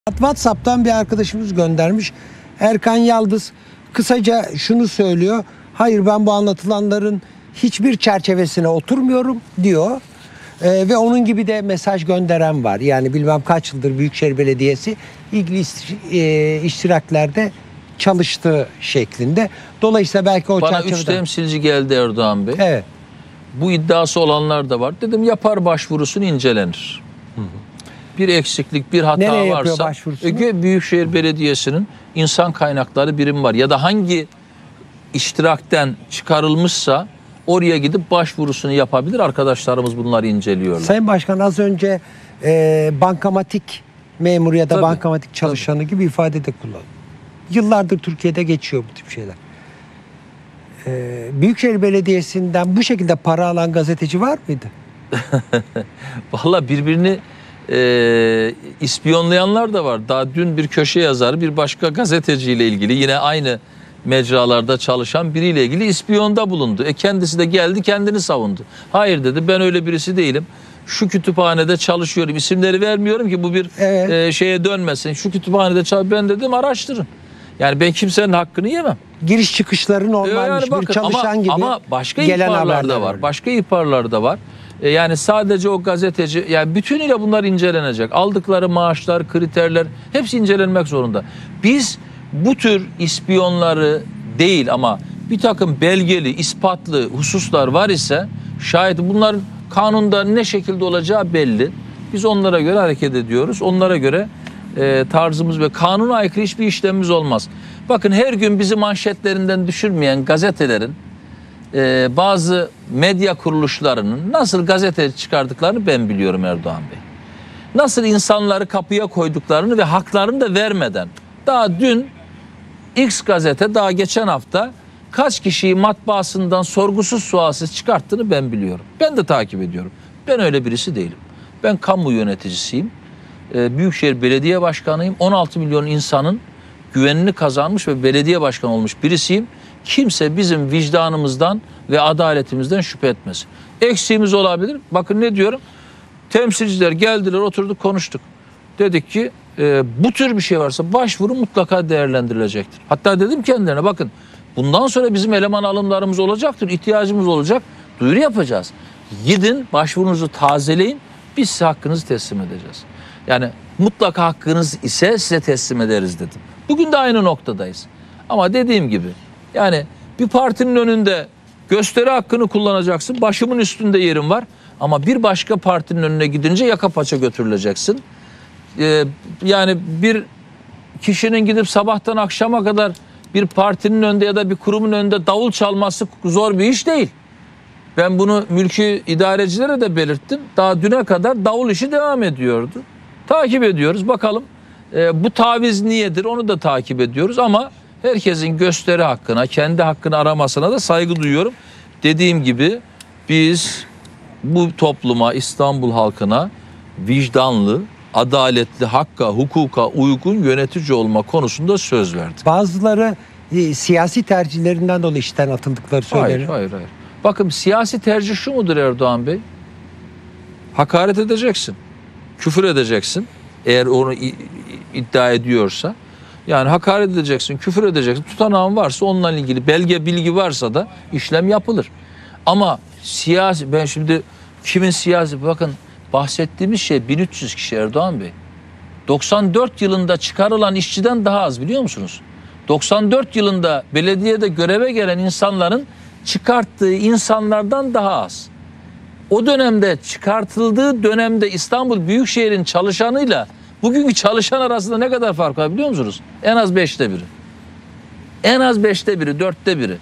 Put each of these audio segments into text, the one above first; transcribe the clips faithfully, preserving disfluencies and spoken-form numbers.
WhatsApp'tan bir arkadaşımız göndermiş. Erkan Yaldız kısaca şunu söylüyor. Hayır, ben bu anlatılanların hiçbir çerçevesine oturmuyorum diyor. Ee, ve onun gibi de mesaj gönderen var. Yani bilmem kaç yıldır Büyükşehir Belediyesi ilgili e, iştiraklerde çalıştığı şeklinde. Dolayısıyla belki o Bana çerçeveden... üç temsilci geldi Erdoğan Bey. Evet. Bu iddiası olanlar da var. Dedim yapar başvurusunu incelenir. Hı hı. Bir eksiklik, bir hata Nereye varsa Ege Büyükşehir Belediyesi'nin insan kaynakları birimi var. Ya da hangi iştirakten çıkarılmışsa oraya gidip başvurusunu yapabilir. Arkadaşlarımız bunları inceliyorlar. Sayın Başkan az önce e, bankamatik memuru ya da Tabii, bankamatik çalışanı tabii. gibi ifade de kullanıyor. Yıllardır Türkiye'de geçiyor bu tip şeyler. E, Büyükşehir Belediyesi'nden bu şekilde para alan gazeteci var mıydı? Vallahi birbirini e, ispiyonlayanlar da var. Daha dün bir köşe yazarı bir başka gazeteciyle ilgili yine aynı mecralarda çalışan biriyle ilgili ispiyonda bulundu. E kendisi de geldi kendini savundu. Hayır dedi, ben öyle birisi değilim. Şu kütüphanede çalışıyorum. İsimleri vermiyorum ki bu bir evet. e, şeye dönmesin. Şu kütüphanede çalışıyorum. Ben dedim araştırın. Yani ben kimsenin hakkını yemem. Giriş çıkışları normalmiş yani bakın, bir çalışan ama, gibi. Ama başka gelen ihbarlar da var. Öyle. Başka ihbarlar da var. E, yani sadece o gazeteci, yani bütünüyle bunlar incelenecek. Aldıkları maaşlar, kriterler hepsi incelenmek zorunda. Biz bu tür ispiyonları değil ama bir takım belgeli, ispatlı hususlar var ise şayet bunların kanunda ne şekilde olacağı belli. Biz onlara göre hareket ediyoruz. Onlara göre e, tarzımız ve kanuna aykırı hiçbir işlemimiz olmaz. Bakın her gün bizi manşetlerinden düşürmeyen gazetelerin e, bazı medya kuruluşlarının nasıl gazete çıkardıklarını ben biliyorum Erdoğan Bey. Nasıl insanları kapıya koyduklarını ve haklarını da vermeden. Daha dün X gazete daha geçen hafta kaç kişiyi matbaasından sorgusuz sualsiz çıkarttığını ben biliyorum. Ben de takip ediyorum. Ben öyle birisi değilim. Ben kamu yöneticisiyim. Ee, Büyükşehir Belediye Başkanıyım. on altı milyon insanın güvenini kazanmış ve belediye başkanı olmuş birisiyim. Kimse bizim vicdanımızdan ve adaletimizden şüphe etmesin. Eksiğimiz olabilir. Bakın ne diyorum. Temsilciler geldiler, oturduk, konuştuk. Dedik ki e, bu tür bir şey varsa başvuru mutlaka değerlendirilecektir. Hatta dedim kendilerine bakın bundan sonra bizim eleman alımlarımız olacaktır, ihtiyacımız olacak. Duyuru yapacağız. Gidin başvurunuzu tazeleyin, biz size hakkınızı teslim edeceğiz. Yani mutlaka hakkınız ise size teslim ederiz dedim. Bugün de aynı noktadayız. Ama dediğim gibi yani bir partinin önünde gösteri hakkını kullanacaksın. Başımın üstünde yerim var. Ama bir başka partinin önüne gidince yaka paça götürüleceksin. Ee, yani bir kişinin gidip sabahtan akşama kadar bir partinin önünde ya da bir kurumun önünde davul çalması zor bir iş değil. Ben bunu mülki idarecilere de belirttim. Daha düne kadar davul işi devam ediyordu. Takip ediyoruz. Bakalım e, bu taviz niyedir onu da takip ediyoruz. Ama herkesin gösteri hakkına, kendi hakkını aramasına da saygı duyuyorum. Dediğim gibi biz bu topluma, İstanbul halkına vicdanlı, adaletli, hakka, hukuka uygun yönetici olma konusunda söz verdik. Bazıları e, siyasi tercihlerinden dolayı işten atıldıkları söyleniyor. Hayır, hayır, hayır. Bakın siyasi tercih şu mudur Erdoğan Bey? Hakaret edeceksin, küfür edeceksin eğer onu iddia ediyorsa. Yani hakaret edeceksin, küfür edeceksin, tutanağın varsa onunla ilgili belge, bilgi varsa da işlem yapılır. Ama siyasi, ben şimdi kimin siyasi, bakın bahsettiğimiz şey bin üç yüz kişi Erdoğan Bey. doksan dört yılında çıkarılan işçiden daha az biliyor musunuz? doksan dört yılında belediyede göreve gelen insanların çıkarttığı insanlardan daha az. O dönemde çıkartıldığı dönemde İstanbul Büyükşehir'in çalışanıyla bugünkü çalışan arasında ne kadar fark var biliyor musunuz? En az beşte biri. En az beşte biri, dörtte biri.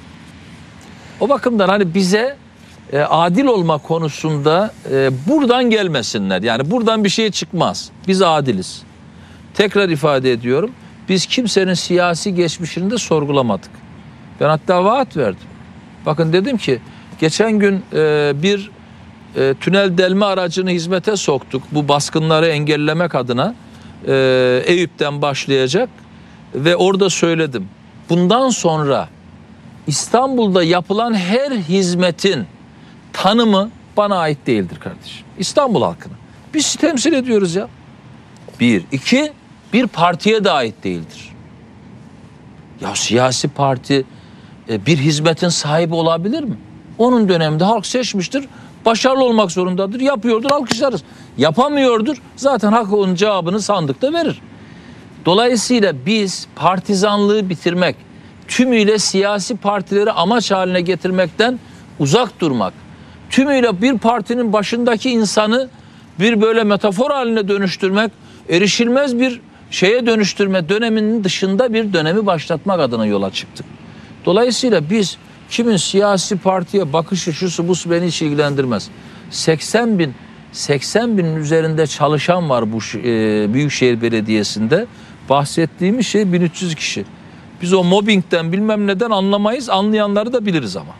O bakımdan hani bize e, adil olma konusunda e, buradan gelmesinler. Yani buradan bir şey çıkmaz. Biz adiliz. Tekrar ifade ediyorum. Biz kimsenin siyasi geçmişini de sorgulamadık. Ben hatta vaat verdim. Bakın dedim ki geçen gün e, bir e, tünel delme aracını hizmete soktuk. Bu baskınları engellemek adına e, Eyüp'ten başlayacak ve orada söyledim. Bundan sonra İstanbul'da yapılan her hizmetin tanımı bana ait değildir kardeşim. İstanbul halkına. Biz temsil ediyoruz ya. Bir. İki, bir partiye de ait değildir. Ya siyasi parti e, bir hizmetin sahibi olabilir mi? Onun döneminde halk seçmiştir. Başarılı olmak zorundadır. Yapıyordur, alkışlarız. Yapamıyordur. Zaten hak onun cevabını sandıkta verir. Dolayısıyla biz partizanlığı bitirmek, tümüyle siyasi partileri amaç haline getirmekten uzak durmak, tümüyle bir partinin başındaki insanı bir böyle metafor haline dönüştürmek, erişilmez bir şeye dönüştürme döneminin dışında bir dönemi başlatmak adına yola çıktık. Dolayısıyla biz kimin siyasi partiye bakışı, şusu busu beni hiç ilgilendirmez. seksen bin seksen binin üzerinde çalışan var bu e, Büyükşehir Belediyesi'nde. Bahsettiğimiz şey bin üç yüz kişi. Biz o mobbingden bilmem neden anlamayız, anlayanları da biliriz ama.